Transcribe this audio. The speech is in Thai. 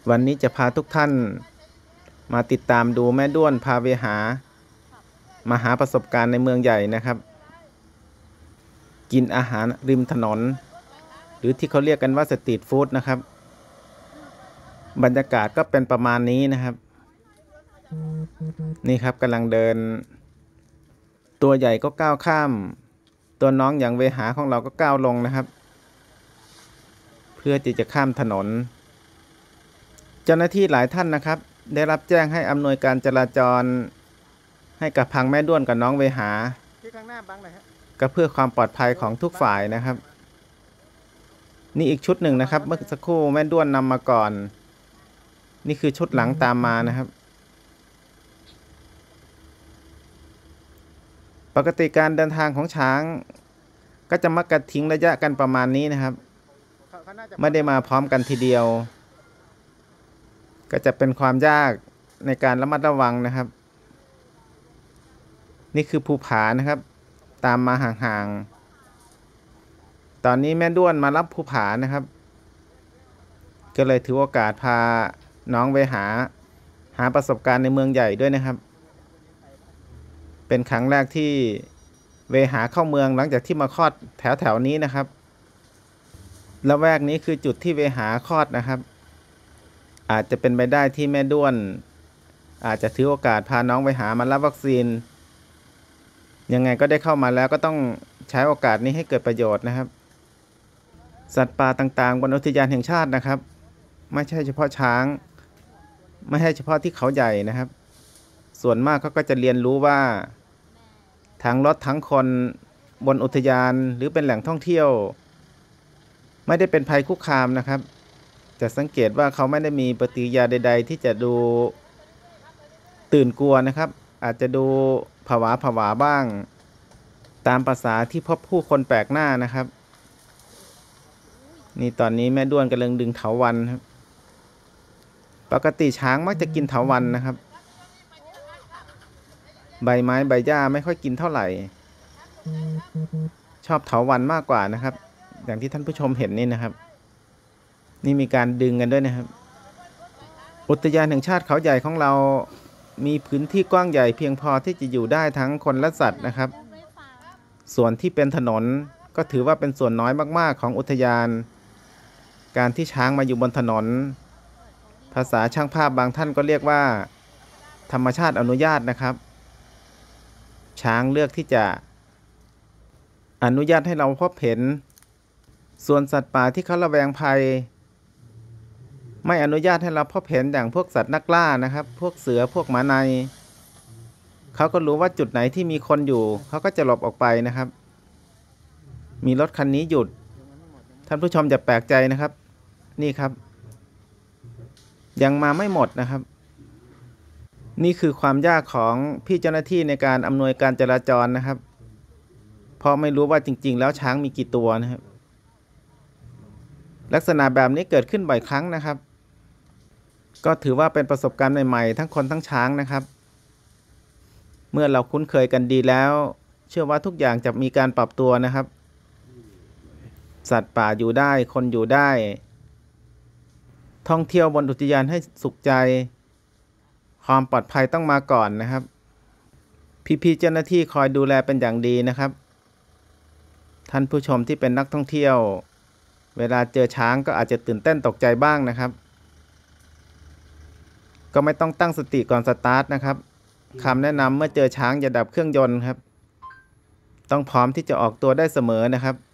วันนี้จะพาทุกท่านมาติดตามดูแม่ด้วนพาเวหามาหาประสบการณ์ในเมืองใหญ่นะครับกินอาหารริมถนนหรือที่เขาเรียกกันว่าสตรีทฟู้ดนะครับบรรยากาศก็เป็นประมาณนี้นะครับนี่ครับกำลังเดินตัวใหญ่ก็ก้าวข้ามตัวน้องอย่างเวหาของเราก็ก้าวลงนะครับเพื่อที่จะข้ามถนนเจ้าหน้าที่หลายท่านนะครับได้รับแจ้งให้อำนวยการจราจรให้กับพังแม่ด้วนกับน้องเวหาที่ข้างหน้าบังเลยฮะก็เพื่อความปลอดภัยของทุกฝ่ายนะครับนี่อีกชุดหนึ่งนะครับเมื่อสักครู่แม่ด้วนนำมาก่อนนี่คือชุดหลังตามมานะครับปกติการเดินทางของช้างก็จะมักจะทิ้งระยะกันประมาณนี้นะครับไม่ได้มาพร้อมกันทีเดียวก็จะเป็นความยากในการระมัดระวังนะครับนี่คือภูผานะครับตามมาห่างๆตอนนี้แม่ด้วนมารับภูผานะครับก็เลยถือโอกาสพาน้องไปหาประสบการณ์ในเมืองใหญ่ด้วยนะครับเป็นครั้งแรกที่เวหาเข้าเมืองหลังจากที่มาคลอดแถวนี้นะครับละแวกนี้คือจุดที่เวหาคลอดนะครับอาจจะเป็นไปได้ที่แม่ด้วนอาจจะถือโอกาสพาน้องไปหามารับวัคซีนยังไงก็ได้เข้ามาแล้วก็ต้องใช้โอกาสนี้ให้เกิดประโยชน์นะครับสัตว์ป่าต่างๆบนอุทยานแห่งชาตินะครับไม่ใช่เฉพาะช้างไม่ใช่เฉพาะที่เขาใหญ่นะครับส่วนมากเขาก็จะเรียนรู้ว่าทั้งรถทั้งคนบนอุทยานหรือเป็นแหล่งท่องเที่ยวไม่ได้เป็นภัยคุกคามนะครับจะสังเกตว่าเขาไม่ได้มีปฏิกิริยาใดๆที่จะดูตื่นกลัวนะครับอาจจะดูผวาบ้างตามภาษาที่พบผู้คนแปลกหน้านะครับนี่ตอนนี้แม่ด้วนกำลังดึงเถาวัลย์ครับปกติช้างมักจะกินเถาวัลย์นะครับใบไม้ใบหญ้าไม่ค่อยกินเท่าไหร่ชอบเถาวัลย์มากกว่านะครับอย่างที่ท่านผู้ชมเห็นนี่นะครับนี่มีการดึงกันด้วยนะครับอุทยานแห่งชาติเขาใหญ่ของเรามีพื้นที่กว้างใหญ่เพียงพอที่จะอยู่ได้ทั้งคนและสัตว์นะครับส่วนที่เป็นถนนก็ถือว่าเป็นส่วนน้อยมากๆของอุทยานการที่ช้างมาอยู่บนถนนภาษาช่างภาพบางท่านก็เรียกว่าธรรมชาติอนุญาตนะครับช้างเลือกที่จะอนุญาตให้เราพบเห็นส่วนสัตว์ป่าที่เขาระแวงภัยไม่อนุญาตให้เราพบเห็นอย่างพวกสัตว์นักล่านะครับพวกเสือพวกหมาในเขาก็รู้ว่าจุดไหนที่มีคนอยู่เขาก็จะหลบออกไปนะครับมีรถคันนี้หยุดท่านผู้ชมอย่าแปลกใจนะครับนี่ครับยังมาไม่หมดนะครับนี่คือความยากของพี่เจ้าหน้าที่ในการอำนวยการจราจรนะครับเพราะไม่รู้ว่าจริงๆแล้วช้างมีกี่ตัวนะครับลักษณะแบบนี้เกิดขึ้นบ่อยครั้งนะครับก็ถือว่าเป็นประสบการณ์ใหม่ๆทั้งคนทั้งช้างนะครับเมื่อเราคุ้นเคยกันดีแล้วเชื่อว่าทุกอย่างจะมีการปรับตัวนะครับสัตว์ป่าอยู่ได้คนอยู่ได้ท่องเที่ยวบนอุทยานให้สุขใจความปลอดภัยต้องมาก่อนนะครับพี่ๆเจ้าหน้าที่คอยดูแลเป็นอย่างดีนะครับท่านผู้ชมที่เป็นนักท่องเที่ยวเวลาเจอช้างก็อาจจะตื่นเต้นตกใจบ้างนะครับก็ไม่ต้องตั้งสติก่อนสตาร์ทนะครับคำแนะนำเมื่อเจอช้างอย่าดับเครื่องยนต์ครับต้องพร้อมที่จะออกตัวได้เสมอนะครับ